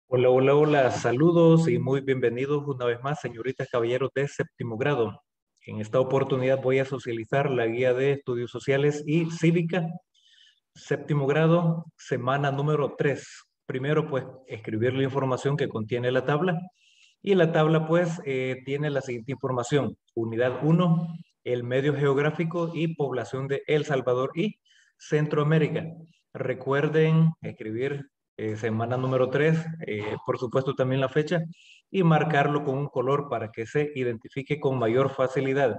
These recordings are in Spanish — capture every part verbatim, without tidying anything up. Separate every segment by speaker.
Speaker 1: Hola, hola, hola, saludos y muy bienvenidos una vez más, señoritas, caballeros de séptimo grado. En esta oportunidad voy a socializar la guía de estudios sociales y cívica, séptimo grado, semana número tres. Primero, pues, escribir la información que contiene la tabla. Y la tabla, pues, eh, tiene la siguiente información. Unidad uno, el medio geográfico y población de El Salvador y Centroamérica. Recuerden escribir eh, semana número tres, eh, por supuesto también la fecha, y marcarlo con un color para que se identifique con mayor facilidad.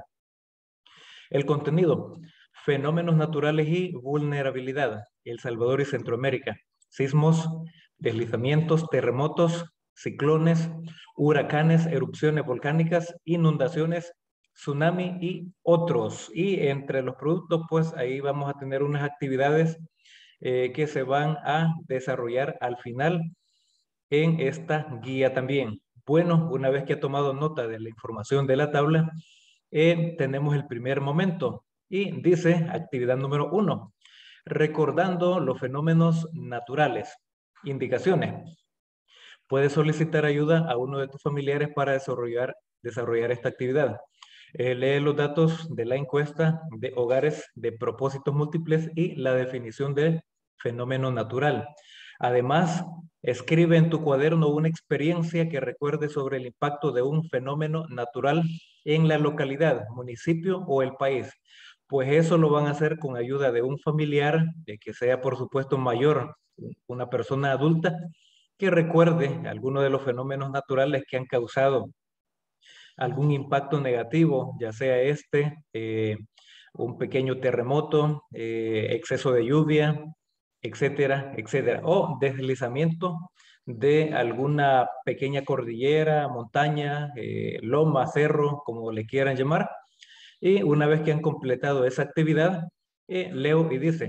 Speaker 1: El contenido, fenómenos naturales y vulnerabilidad, El Salvador y Centroamérica, sismos, deslizamientos, terremotos, ciclones, huracanes, erupciones volcánicas, inundaciones, tsunami y otros. Y entre los productos, pues ahí vamos a tener unas actividades eh, que se van a desarrollar al final en esta guía también. Bueno, una vez que ha tomado nota de la información de la tabla, eh, tenemos el primer momento y dice actividad número uno, recordando los fenómenos naturales. Indicaciones. Puedes solicitar ayuda a uno de tus familiares para desarrollar, desarrollar esta actividad. Eh, lee los datos de la encuesta de hogares de propósitos múltiples y la definición de fenómeno natural. Además, escribe en tu cuaderno una experiencia que recuerde sobre el impacto de un fenómeno natural en la localidad, municipio o el país. Pues eso lo van a hacer con ayuda de un familiar, de que sea por supuesto mayor, una persona adulta, que recuerde algunos de los fenómenos naturales que han causado algún impacto negativo, ya sea este, eh, un pequeño terremoto, eh, exceso de lluvia, etcétera, etcétera, o deslizamiento de alguna pequeña cordillera, montaña, eh, loma, cerro, como le quieran llamar. Y una vez que han completado esa actividad, eh, leo y dice,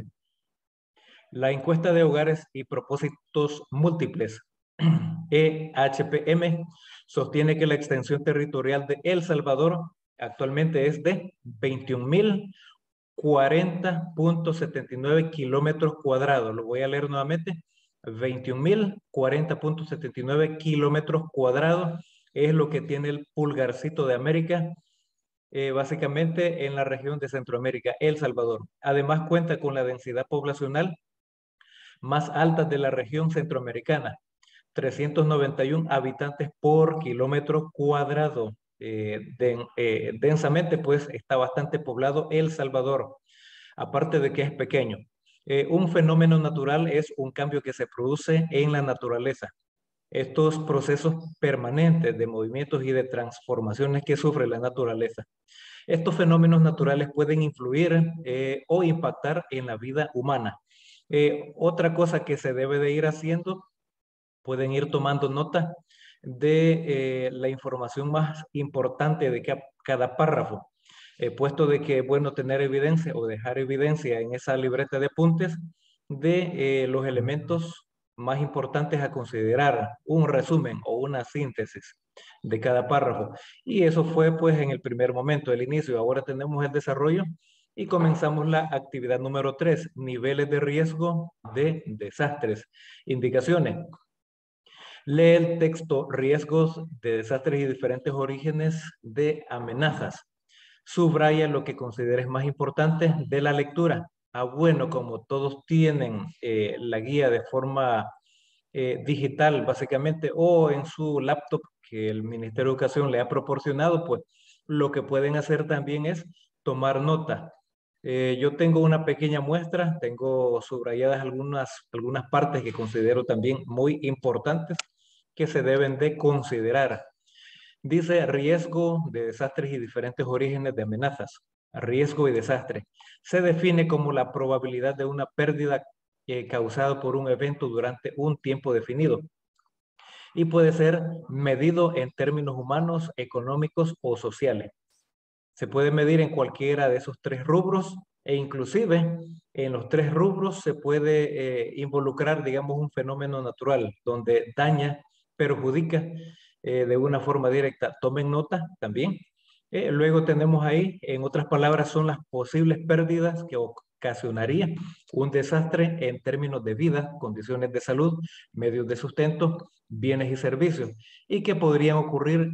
Speaker 1: la encuesta de hogares y propósitos múltiples, E H P M, sostiene que la extensión territorial de El Salvador actualmente es de veintiún mil cuarenta punto setenta y nueve kilómetros cuadrados. Lo voy a leer nuevamente. veintiún mil cuarenta punto setenta y nueve kilómetros cuadrados es lo que tiene el pulgarcito de América, eh, básicamente en la región de Centroamérica, El Salvador. Además cuenta con la densidad poblacional más altas de la región centroamericana, trescientos noventa y uno habitantes por kilómetro cuadrado. Eh, den- eh, densamente, pues, está bastante poblado El Salvador, aparte de que es pequeño. Eh, un fenómeno natural es un cambio que se produce en la naturaleza. Estos procesos permanentes de movimientos y de transformaciones que sufre la naturaleza. Estos fenómenos naturales pueden influir eh, o impactar en la vida humana. Eh, otra cosa que se debe de ir haciendo, pueden ir tomando nota de eh, la información más importante de ca- cada párrafo, eh, puesto de que es bueno tener evidencia o dejar evidencia en esa libreta de apuntes de eh, los elementos más importantes a considerar, un resumen o una síntesis de cada párrafo. Y eso fue pues en el primer momento, el inicio. Ahora tenemos el desarrollo y comenzamos la actividad número tres, niveles de riesgo de desastres. Indicaciones. Lee el texto Riesgos de desastres y diferentes orígenes de amenazas. Subraya lo que consideres más importante de la lectura. Ah, bueno, como todos tienen eh, la guía de forma eh, digital, básicamente, o en su laptop que el Ministerio de Educación le ha proporcionado, pues lo que pueden hacer también es tomar nota. Eh, yo tengo una pequeña muestra, tengo subrayadas algunas, algunas partes que considero también muy importantes que se deben de considerar. Dice riesgo de desastres y diferentes orígenes de amenazas. Riesgo y desastre. Se define como la probabilidad de una pérdida eh, causada por un evento durante un tiempo definido y puede ser medido en términos humanos, económicos o sociales. Se puede medir en cualquiera de esos tres rubros e inclusive en los tres rubros se puede eh, involucrar, digamos, un fenómeno natural donde daña, perjudica eh, de una forma directa. Tomen nota también. Eh, luego tenemos ahí, en otras palabras, son las posibles pérdidas que, ocasionaría un desastre en términos de vida, condiciones de salud, medios de sustento, bienes y servicios, y que podrían ocurrir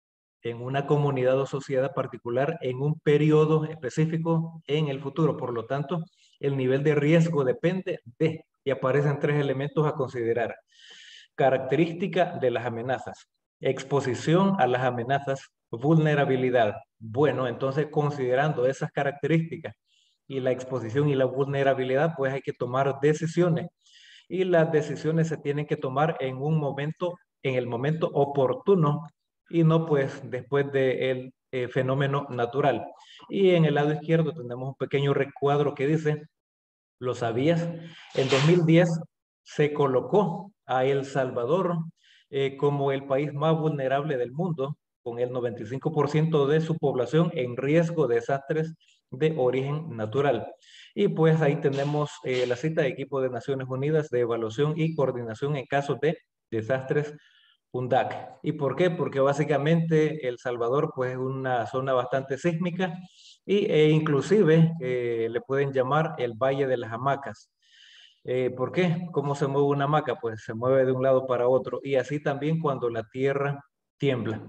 Speaker 1: en una comunidad o sociedad particular en un periodo específico en el futuro. Por lo tanto, el nivel de riesgo depende de, y aparecen tres elementos a considerar. Característica de las amenazas, exposición a las amenazas, vulnerabilidad. Bueno, entonces considerando esas características y la exposición y la vulnerabilidad, pues hay que tomar decisiones y las decisiones se tienen que tomar en un momento, en el momento oportuno y no pues después del eh, fenómeno natural. Y en el lado izquierdo tenemos un pequeño recuadro que dice, ¿lo sabías? En dos mil diez se colocó a El Salvador eh, como el país más vulnerable del mundo, con el noventa y cinco por ciento de su población en riesgo de desastres de origen natural. Y pues ahí tenemos eh, la cita de equipo de Naciones Unidas de evaluación y coordinación en casos de desastres UNDAC. ¿Y por qué? Porque básicamente El Salvador pues es una zona bastante sísmica y, e inclusive eh, le pueden llamar el Valle de las Hamacas. Eh, ¿por qué? ¿Cómo se mueve una hamaca? Pues se mueve de un lado para otro y así también cuando la tierra tiembla.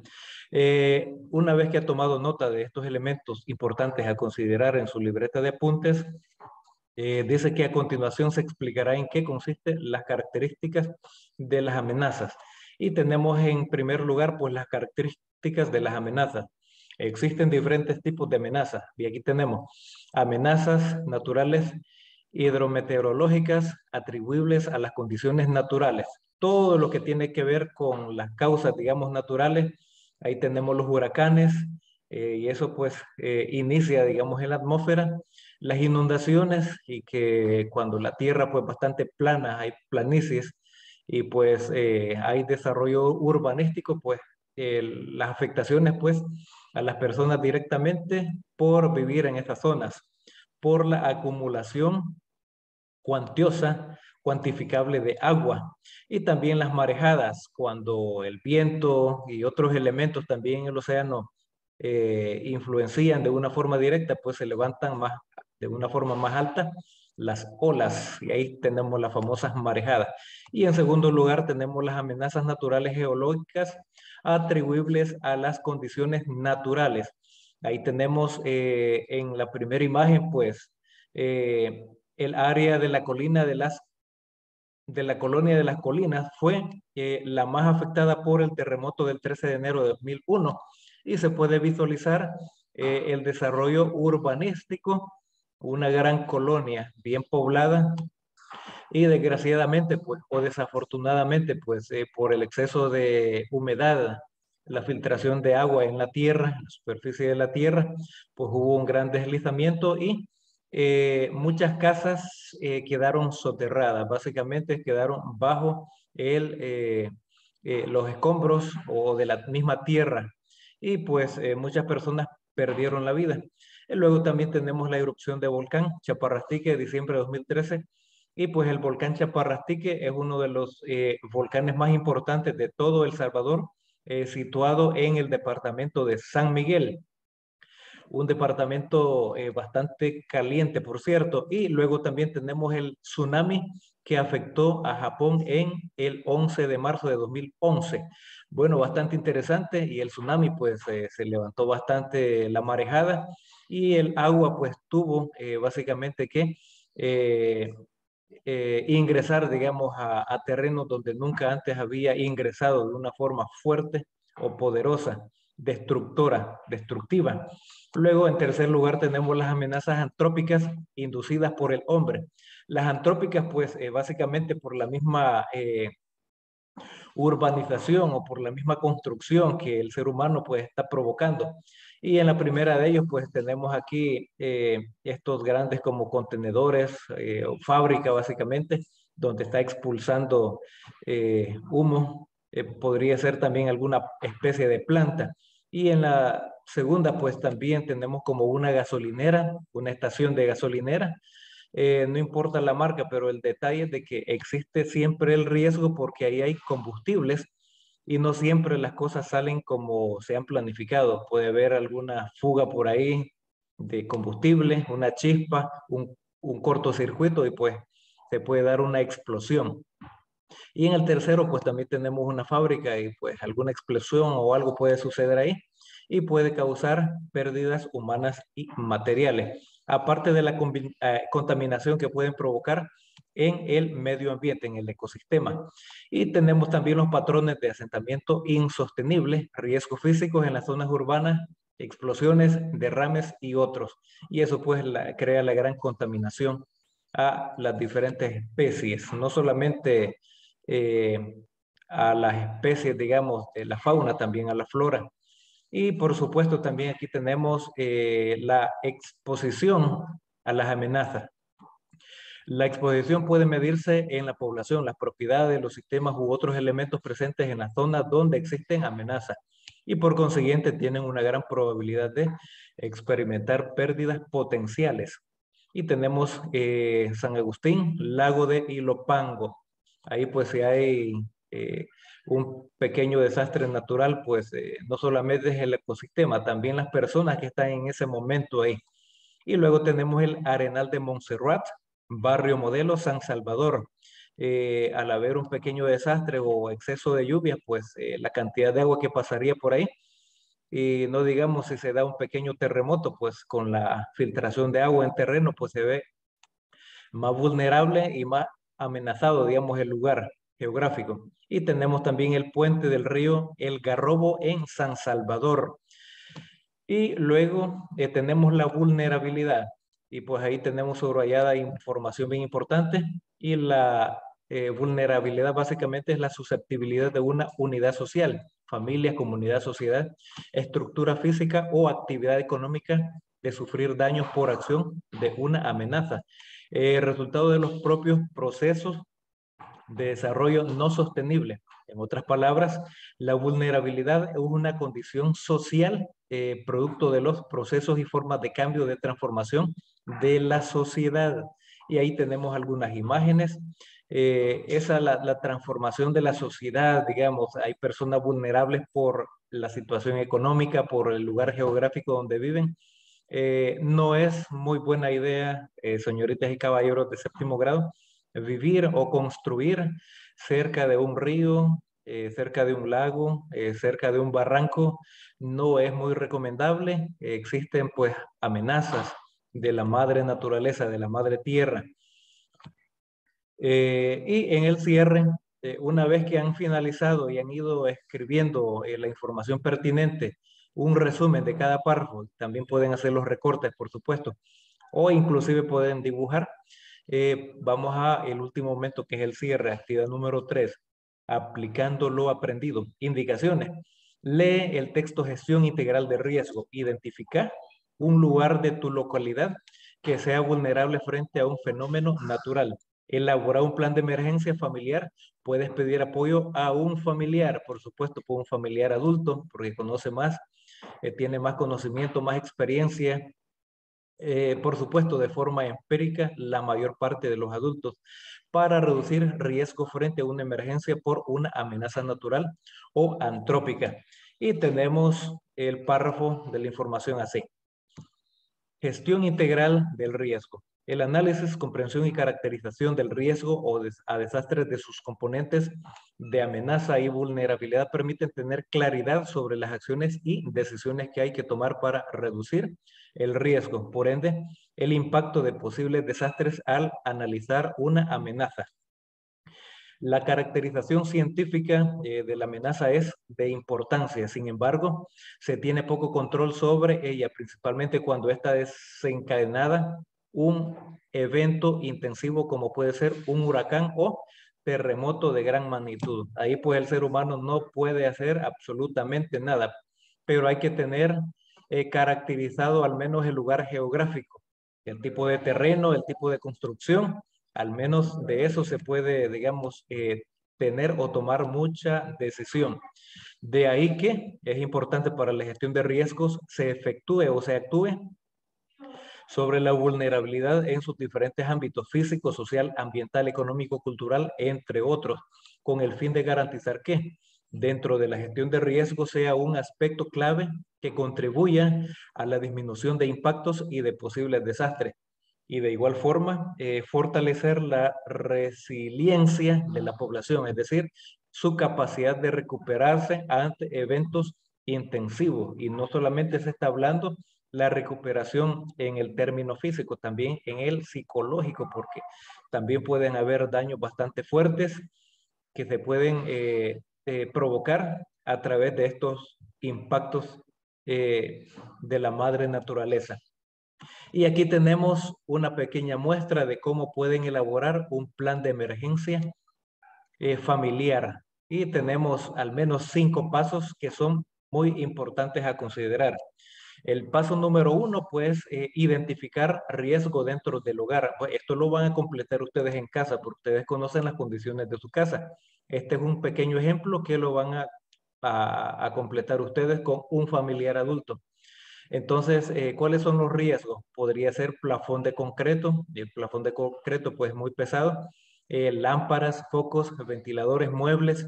Speaker 1: Eh, una vez que ha tomado nota de estos elementos importantes a considerar en su libreta de apuntes, eh, dice que a continuación se explicará en qué consisten las características de las amenazas. Y tenemos en primer lugar, pues las características de las amenazas. Existen diferentes tipos de amenazas y aquí tenemos amenazas naturales hidrometeorológicas atribuibles a las condiciones naturales. Todo lo que tiene que ver con las causas, digamos, naturales. Ahí tenemos los huracanes eh, y eso pues eh, inicia, digamos, en la atmósfera. Las inundaciones y que cuando la tierra pues bastante plana, hay planicies y pues eh, hay desarrollo urbanístico, pues eh, las afectaciones pues a las personas directamente por vivir en estas zonas, por la acumulación cuantiosa, cuantificable de agua y también las marejadas, cuando el viento y otros elementos también en el océano eh, influencian de una forma directa, pues se levantan más, de una forma más alta las olas y ahí tenemos las famosas marejadas. Y en segundo lugar tenemos las amenazas naturales geológicas atribuibles a las condiciones naturales. Ahí tenemos eh, en la primera imagen, pues, eh, el área de la colina de las de la colonia de las colinas fue eh, la más afectada por el terremoto del trece de enero de dos mil uno y se puede visualizar eh, el desarrollo urbanístico, una gran colonia bien poblada y desgraciadamente pues o desafortunadamente pues eh, por el exceso de humedad, la filtración de agua en la tierra, en la superficie de la tierra, pues hubo un gran deslizamiento y eh, muchas casas eh, quedaron soterradas, básicamente quedaron bajo el, eh, eh, los escombros o de la misma tierra y pues eh, muchas personas perdieron la vida. Y luego también tenemos la erupción de volcán Chaparrastique de diciembre de dos mil trece y pues el volcán Chaparrastique es uno de los eh, volcanes más importantes de todo El Salvador, eh, situado en el departamento de San Miguel, un departamento eh, bastante caliente, por cierto. Y luego también tenemos el tsunami que afectó a Japón en el once de marzo de dos mil once. Bueno, bastante interesante y el tsunami pues eh, se levantó bastante la marejada y el agua pues tuvo eh, básicamente que eh, eh, ingresar, digamos, a, a terrenos donde nunca antes había ingresado de una forma fuerte o poderosa, destructora, destructiva. Luego, en tercer lugar, tenemos las amenazas antrópicas inducidas por el hombre. Las antrópicas, pues, eh, básicamente por la misma eh, urbanización o por la misma construcción que el ser humano, pues, está provocando. Y en la primera de ellos, pues tenemos aquí eh, estos grandes como contenedores eh, o fábrica básicamente, donde está expulsando eh, humo. Eh, podría ser también alguna especie de planta. Y en la segunda, pues también tenemos como una gasolinera, una estación de gasolinera. Eh, no importa la marca, pero el detalle es de que existe siempre el riesgo porque ahí hay combustibles y no siempre las cosas salen como se han planificado. Puede haber alguna fuga por ahí de combustible, una chispa, un un cortocircuito y pues se puede dar una explosión. Y en el tercero, pues también tenemos una fábrica y pues alguna explosión o algo puede suceder ahí y puede causar pérdidas humanas y materiales, aparte de la combi- eh, contaminación que pueden provocar en el medio ambiente, en el ecosistema. Y tenemos también los patrones de asentamiento insostenible, riesgos físicos en las zonas urbanas, explosiones, derrames y otros. Y eso pues la- crea la gran contaminación a las diferentes especies, no solamente eh, a las especies, digamos, de la fauna, también a la flora. Y por supuesto también aquí tenemos eh, la exposición a las amenazas. La exposición puede medirse en la población, las propiedades, los sistemas u otros elementos presentes en la zona donde existen amenazas y por consiguiente tienen una gran probabilidad de experimentar pérdidas potenciales. Y tenemos eh, San Agustín, Lago de Ilopango. Ahí pues si hay eh, un pequeño desastre natural, pues eh, no solamente es el ecosistema, también las personas que están en ese momento ahí. Y luego tenemos el Arenal de Montserrat, Barrio Modelo, San Salvador. Eh, al haber un pequeño desastre o exceso de lluvia, pues eh, la cantidad de agua que pasaría por ahí, y no digamos si se da un pequeño terremoto, pues con la filtración de agua en terreno, pues se ve más vulnerable y más amenazado, digamos, el lugar geográfico. Y tenemos también el puente del río El Garrobo en San Salvador. Y luego eh, tenemos la vulnerabilidad y pues ahí tenemos subrayada información bien importante y la eh, vulnerabilidad básicamente es la susceptibilidad de una unidad social, familia, comunidad, sociedad, estructura física o actividad económica de sufrir daños por acción de una amenaza. Eh, resultado de los propios procesos de desarrollo no sostenible. En otras palabras, la vulnerabilidad es una condición social eh, producto de los procesos y formas de cambio, de transformación de la sociedad. Y ahí tenemos algunas imágenes. Eh, esa la, la transformación de la sociedad, digamos, hay personas vulnerables por la situación económica, por el lugar geográfico donde viven. Eh, no es muy buena idea, eh, señoritas y caballeros de séptimo grado, vivir o construir cerca de un río, eh, cerca de un lago, eh, cerca de un barranco. No es muy recomendable. Existen pues amenazas de la madre naturaleza, de la madre tierra. Eh, y en el cierre, eh, una vez que han finalizado y han ido escribiendo eh, la información pertinente, un resumen de cada párrafo, también pueden hacer los recortes, por supuesto, o inclusive pueden dibujar. Eh, vamos a el último momento que es el cierre, actividad número tres, aplicando lo aprendido. Indicaciones. Lee el texto gestión integral de riesgo. Identifica un lugar de tu localidad que sea vulnerable frente a un fenómeno natural. Elabora un plan de emergencia familiar. Puedes pedir apoyo a un familiar, por supuesto, por un familiar adulto, porque conoce más, eh, tiene más conocimiento, más experiencia, eh, por supuesto, de forma empírica, la mayor parte de los adultos, para reducir riesgo frente a una emergencia por una amenaza natural o antrópica. Y tenemos el párrafo de la información así. Gestión integral del riesgo. El análisis, comprensión y caracterización del riesgo o des a desastres de sus componentes de amenaza y vulnerabilidad permiten tener claridad sobre las acciones y decisiones que hay que tomar para reducir el riesgo. Por ende, el impacto de posibles desastres al analizar una amenaza. La caracterización científica eh, de la amenaza es de importancia, sin embargo, se tiene poco control sobre ella, principalmente cuando está desencadenada un evento intensivo como puede ser un huracán o terremoto de gran magnitud. Ahí pues el ser humano no puede hacer absolutamente nada, pero hay que tener eh, caracterizado al menos el lugar geográfico, el tipo de terreno, el tipo de construcción. Al menos de eso se puede, digamos, eh, tener o tomar mucha decisión. De ahí que es importante para la gestión de riesgos se efectúe o se actúe sobre la vulnerabilidad en sus diferentes ámbitos físico, social, ambiental, económico, cultural, entre otros, con el fin de garantizar que dentro de la gestión de riesgos sea un aspecto clave que contribuya a la disminución de impactos y de posibles desastres. y de igual forma eh, fortalecer la resiliencia de la población, es decir, su capacidad de recuperarse ante eventos intensivos. Y no solamente se está hablando la recuperación en el término físico, también en el psicológico, porque también pueden haber daños bastante fuertes que se pueden eh, eh, provocar a través de estos impactos eh, de la madre naturaleza. Y aquí tenemos una pequeña muestra de cómo pueden elaborar un plan de emergencia eh, familiar. Y tenemos al menos cinco pasos que son muy importantes a considerar. El paso número uno, pues, eh, identificar riesgo dentro del hogar. Pues, esto lo van a completar ustedes en casa, porque ustedes conocen las condiciones de su casa. Este es un pequeño ejemplo que lo van a, a, a completar ustedes con un familiar adulto. Entonces, eh, ¿cuáles son los riesgos? Podría ser plafón de concreto, y el plafón de concreto pues muy pesado, eh, lámparas, focos, ventiladores, muebles.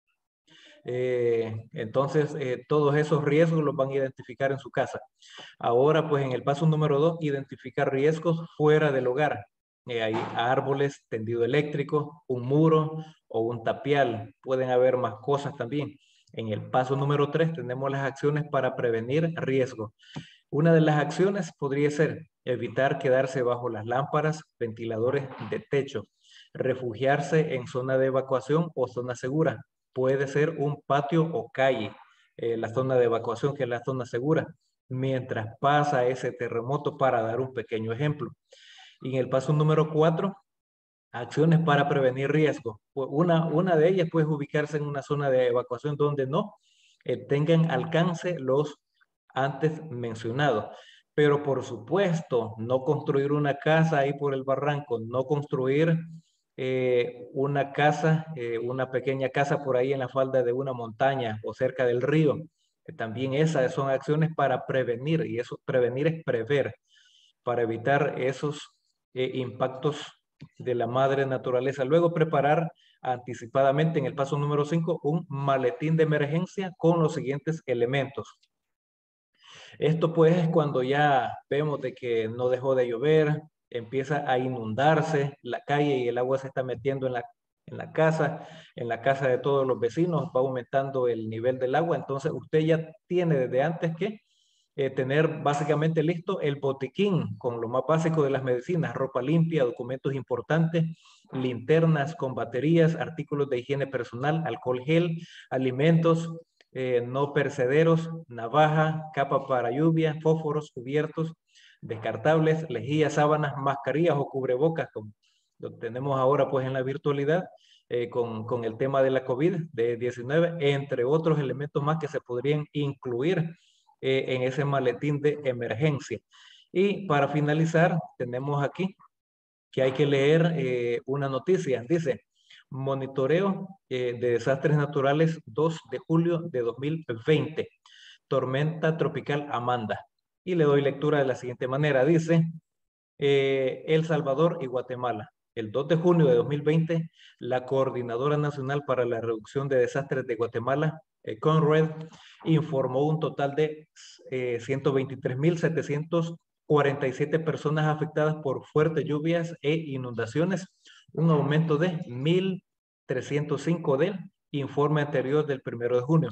Speaker 1: Eh, entonces, eh, todos esos riesgos los van a identificar en su casa. Ahora, pues en el paso número dos, identificar riesgos fuera del hogar. Eh, hay árboles, tendido eléctrico, un muro o un tapial. Pueden haber más cosas también. En el paso número tres tenemos las acciones para prevenir riesgos. Una de las acciones podría ser evitar quedarse bajo las lámparas, ventiladores de techo, refugiarse en zona de evacuación o zona segura. Puede ser un patio o calle, eh, la zona de evacuación, que es la zona segura, mientras pasa ese terremoto, para dar un pequeño ejemplo. Y en el paso número cuatro, acciones para prevenir riesgos. Pues una, una de ellas puede ubicarse en una zona de evacuación donde no eh, tengan alcance los antes mencionados. Pero por supuesto, no construir una casa ahí por el barranco, no construir eh, una casa, eh, una pequeña casa por ahí en la falda de una montaña o cerca del río. Eh, También esas son acciones para prevenir, y eso, prevenir es prever, para evitar esos eh, impactos de la madre naturaleza. Luego, preparar anticipadamente en el paso número cinco un maletín de emergencia con los siguientes elementos. Esto pues es cuando ya vemos de que no dejó de llover, empieza a inundarse la calle y el agua se está metiendo en la, en la casa, en la casa de todos los vecinos, va aumentando el nivel del agua. Entonces usted ya tiene desde antes que eh, tener básicamente listo el botiquín con lo más básico de las medicinas: ropa limpia, documentos importantes, linternas con baterías, artículos de higiene personal, alcohol gel, alimentos eh, no perecederos, navaja, capa para lluvia, fósforos, cubiertos descartables, lejías, sábanas, mascarillas o cubrebocas, como lo tenemos ahora pues en la virtualidad, eh, con, con el tema de la COVID diecinueve, entre otros elementos más que se podrían incluir eh, en ese maletín de emergencia. Y para finalizar, tenemos aquí que hay que leer eh, una noticia. Dice: monitoreo eh, de desastres naturales dos de julio de dos mil veinte. Tormenta tropical Amanda. Y le doy lectura de la siguiente manera. Dice: eh, El Salvador y Guatemala. El dos de junio de dos mil veinte, la Coordinadora Nacional para la Reducción de Desastres de Guatemala, eh, CONRED, informó un total de eh, ciento veintitrés mil setecientos cuarenta y siete personas afectadas por fuertes lluvias e inundaciones, un aumento de mil trescientos cinco del informe anterior del primero de junio,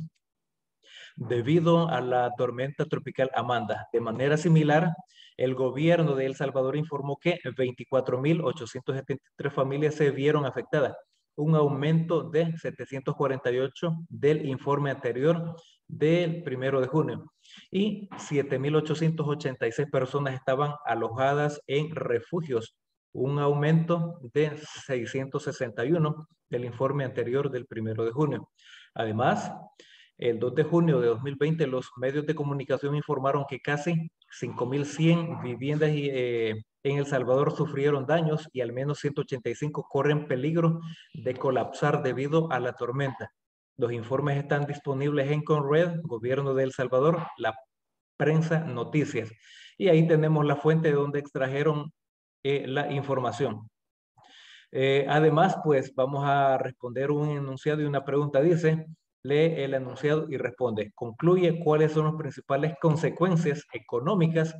Speaker 1: debido a la tormenta tropical Amanda. De manera similar, el gobierno de El Salvador informó que veinticuatro mil ochocientas setenta y tres familias se vieron afectadas, un aumento de setecientos cuarenta y ocho del informe anterior del primero de junio. Y siete mil ochocientas ochenta y seis personas estaban alojadas en refugios, un aumento de seiscientos sesenta y uno del informe anterior del primero de junio. Además, el dos de junio de dos mil veinte, los medios de comunicación informaron que casi cinco mil cien viviendas eh, en El Salvador sufrieron daños y al menos ciento ochenta y cinco corren peligro de colapsar debido a la tormenta. Los informes están disponibles en CONRED, Gobierno de El Salvador, la prensa, noticias. Y ahí tenemos la fuente de donde extrajeron eh, la información. Eh, además, pues vamos a responder un enunciado y una pregunta. Dice: lee el enunciado y responde. Concluye cuáles son las principales consecuencias económicas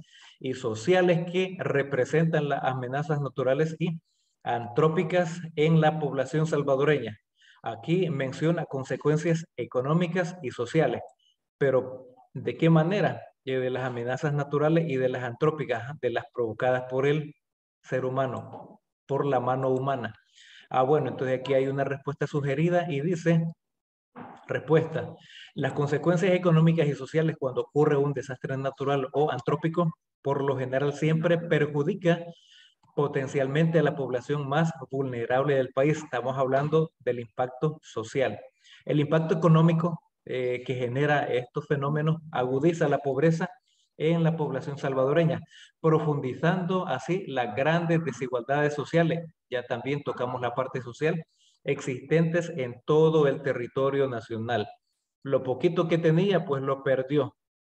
Speaker 1: y sociales que representan las amenazas naturales y antrópicas en la población salvadoreña. Aquí menciona consecuencias económicas y sociales, pero ¿de qué manera? Eh, de las amenazas naturales y de las antrópicas, de las provocadas por el ser humano, por la mano humana. Ah, bueno, entonces aquí hay una respuesta sugerida y dice, respuesta, las consecuencias económicas y sociales cuando ocurre un desastre natural o antrópico, por lo general siempre perjudica potencialmente a la población más vulnerable del país. Estamos hablando del impacto social. El impacto económico eh, que genera estos fenómenos agudiza la pobreza en la población salvadoreña, profundizando así las grandes desigualdades sociales. Ya también tocamos la parte social existentes en todo el territorio nacional. Lo poquito que tenía, pues lo perdió.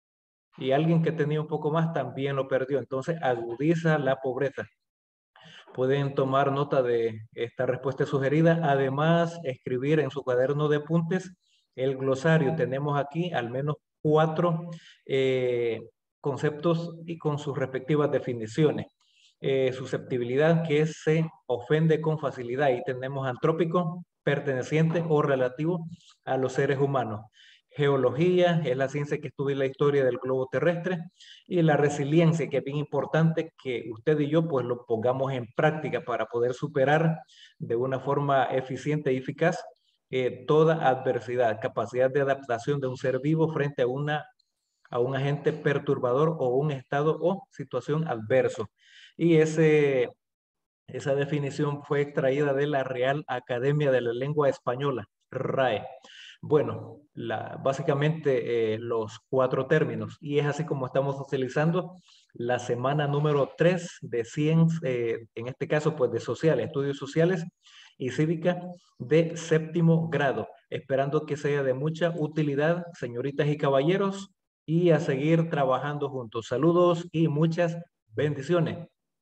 Speaker 1: Y alguien que tenía un poco más también lo perdió. Entonces agudiza la pobreza. Pueden tomar nota de esta respuesta sugerida. Además, escribir en su cuaderno de apuntes el glosario. Tenemos aquí al menos cuatro eh, conceptos y con sus respectivas definiciones. Eh, susceptibilidad, que se ofende con facilidad. Y tenemos antrópico, perteneciente o relativo a los seres humanos. Geología es la ciencia que estudia la historia del globo terrestre, y la resiliencia, que es bien importante que usted y yo pues lo pongamos en práctica para poder superar de una forma eficiente y eficaz eh, toda adversidad, capacidad de adaptación de un ser vivo frente a, una, a un agente perturbador o un estado o situación adverso. Y ese, esa definición fue extraída de la Real Academia de la Lengua Española, R A E. Bueno, la, básicamente eh, los cuatro términos, y es así como estamos utilizando la semana número tres de cien, eh, en este caso pues de sociales, estudios sociales y cívica de séptimo grado, esperando que sea de mucha utilidad, señoritas y caballeros, y a seguir trabajando juntos. Saludos y muchas bendiciones.